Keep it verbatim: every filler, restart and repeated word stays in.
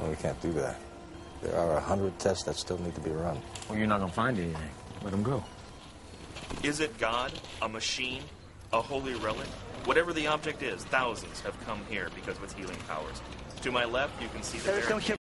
Well, we can't do that. There are a hundred tests that still need to be run. Well, you're not gonna find anything. Let them go. Is it God, a machine, a holy relic? Whatever the object is, thousands have come here because of its healing powers. To my left, you can see the barricade.